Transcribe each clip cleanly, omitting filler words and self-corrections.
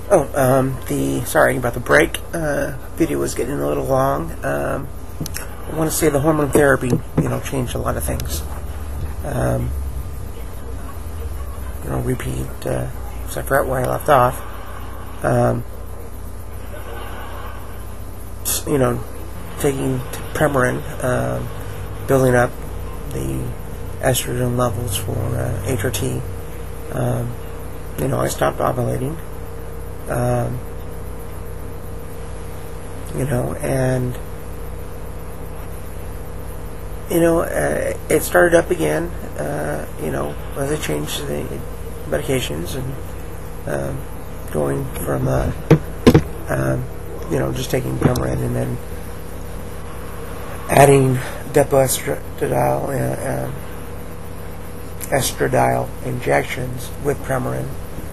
Oh, sorry about the break. Video was getting a little long. I want to say the hormone therapy, changed a lot of things. Repeat, so I forgot where I left off. Taking Premarin, building up the estrogen levels for HRT. I stopped ovulating. It started up again, as I changed the medications and going from, just taking Premarin and then adding estradiol injections with Premarin.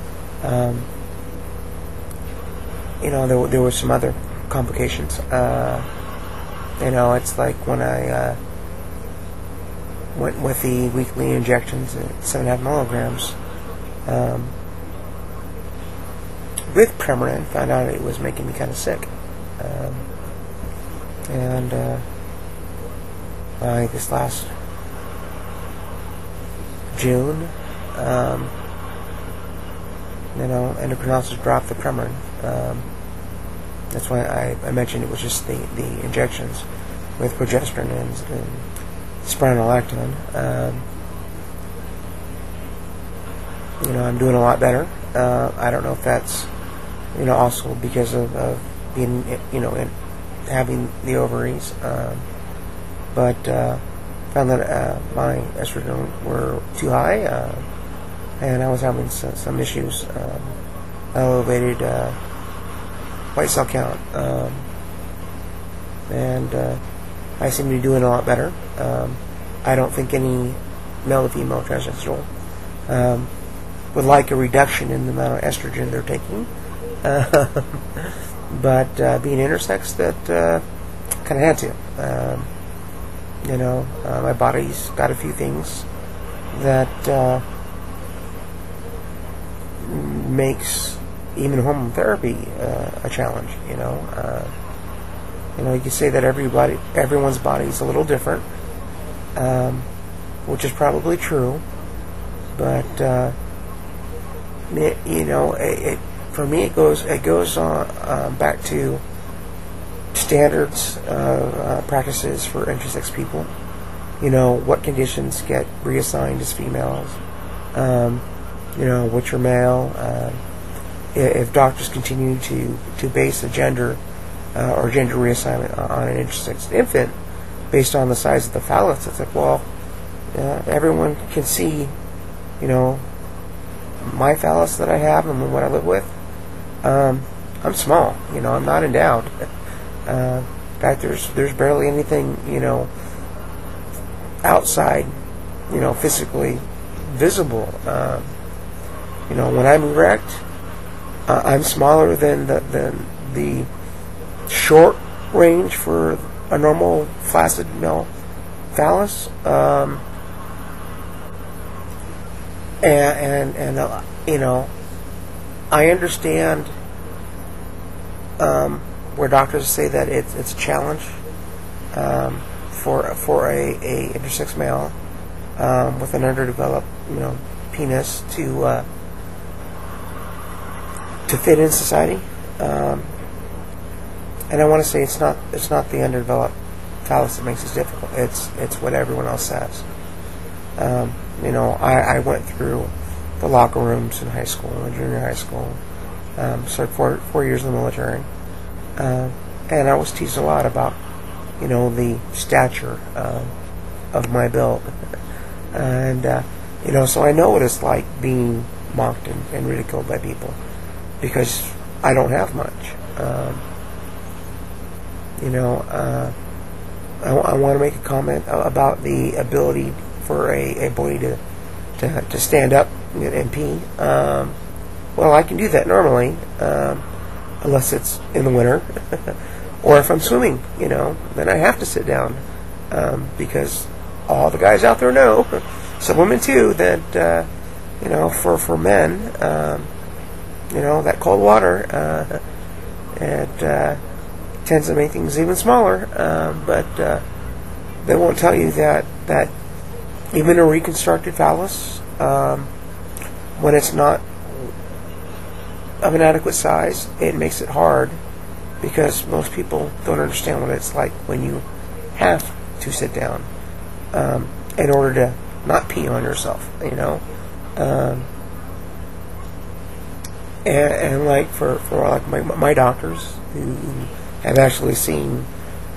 There were some other complications. It's like when I went with the weekly injections at 7.5 milligrams with Premarin, found out it was making me kind of sick. By this last June, endocrinologist dropped the Premarin. That's why I mentioned it was just the injections with progesterone and spironolactone. I'm doing a lot better. I don't know if that's also because of being having the ovaries, but found that my estrogen were too high, and I was having some issues. Elevated white cell count, and I seem to be doing a lot better. I don't think any male to female transsexual would like a reduction in the amount of estrogen they're taking, but being intersex, that kind of had to. My body's got a few things that makes even hormone therapy a challenge. You can say that everyone's body is a little different, which is probably true, but for me it goes on back to standards practices for intersex people. What conditions get reassigned as females, which are male. If doctors continue to base a gender or gender reassignment on an intersexed infant based on the size of the phallus, it's like, well, everyone can see, my phallus that I have and what I live with. I'm small, I'm not endowed. In fact, there's barely anything, outside, physically visible. When I'm erect, I'm smaller than the short range for a normal flaccid male phallus, I understand where doctors say that it's a challenge for a intersex male with an underdeveloped penis to fit in society, and I want to say it's not the underdeveloped phallus that makes it difficult. It's what everyone else says. I went through the locker rooms in high school and junior high school. So 4 years in the military, and I was teased a lot about the stature of my build, and so I know what it's like being mocked and ridiculed by people because I don't have much. I want to make a comment about the ability for a boy to stand up and pee. Well, I can do that normally, unless it's in the winter, or if I'm swimming, then I have to sit down, because all the guys out there know, some women too, that for men, that cold water, it tends to make things even smaller. But they won't tell you that even a reconstructed phallus, when it's not of an adequate size, it makes it hard, because most people don't understand what it's like when you have to sit down in order to not pee on yourself, and like for like my doctors who have actually seen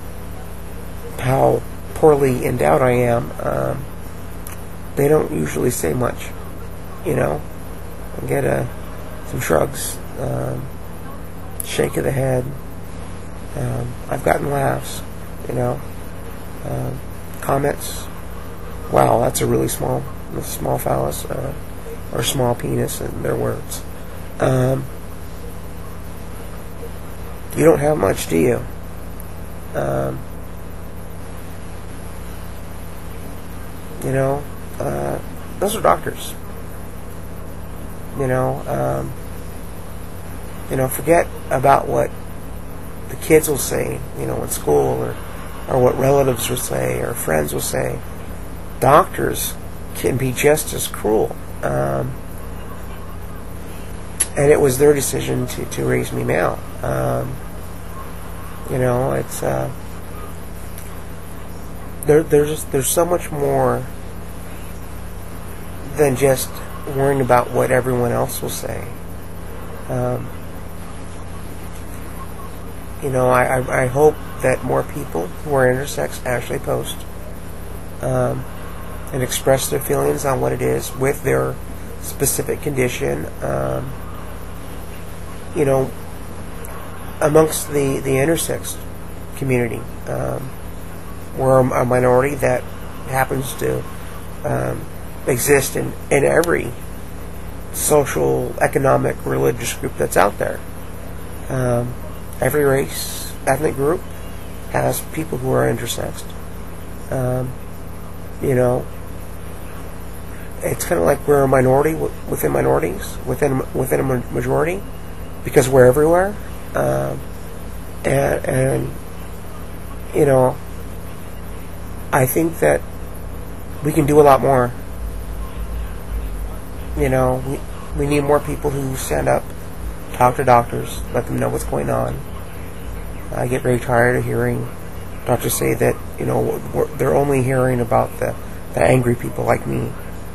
how poorly endowed I am, they don't usually say much, I get some shrugs, shake of the head. I've gotten laughs, comments. Wow, that's a really small phallus, or small penis, in their words. You don't have much, do you? Those are doctors. Forget about what the kids will say, in school, or what relatives will say, or friends will say. Doctors can be just as cruel. And it was their decision to raise me male. It's there's so much more than just worrying about what everyone else will say. I hope that more people who are intersex actually post and express their feelings on what it is with their specific condition. Amongst the intersex community, we're a minority that happens to exist in every social, economic, religious group that's out there. Every race, ethnic group has people who are intersexed. It's kind of like we're a minority within minorities, within a majority, because we're everywhere. And I think that we can do a lot more. We need more people who stand up, talk to doctors, let them know what's going on. I get very tired of hearing doctors say that they're only hearing about the angry people like me.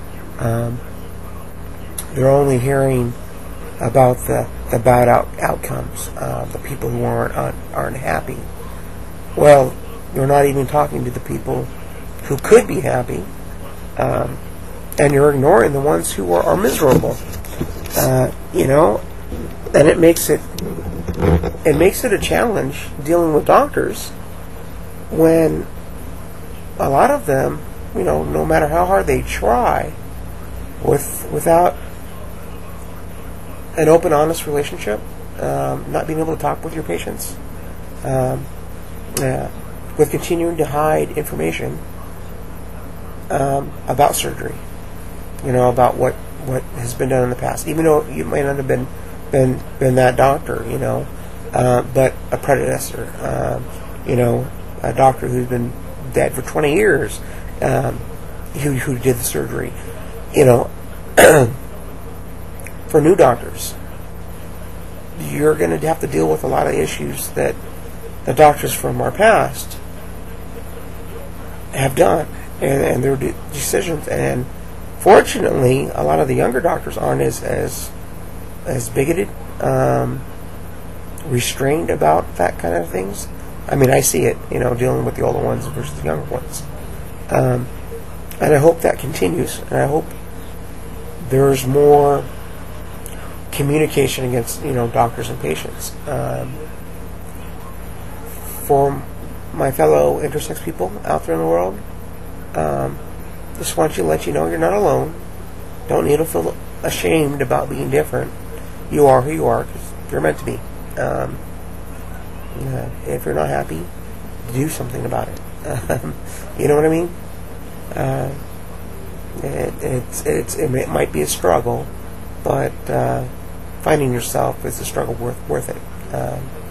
They're only hearing about the bad outcomes, the people who aren't happy. Well, you're not even talking to the people who could be happy, and you're ignoring the ones who are miserable. And it makes it a challenge dealing with doctors when a lot of them, no matter how hard they try, without an open, honest relationship, not being able to talk with your patients, with continuing to hide information about surgery, about what has been done in the past, even though you might not have been that doctor, but a predecessor, a doctor who's been dead for 20 years, who did the surgery, for new doctors, you're going to have to deal with a lot of issues that the doctors from our past have done, and their decisions. And fortunately, a lot of the younger doctors aren't as bigoted, restrained about that kind of things. I mean, I see it, dealing with the older ones versus the younger ones. And I hope that continues, and I hope there's more communication against, doctors and patients. For my fellow intersex people out there in the world, just want to let you know you're not alone. Don't need to feel ashamed about being different. You are who you are, because you're meant to be. If you're not happy, do something about it. You know what I mean? It might be a struggle, but finding yourself is a struggle worth it.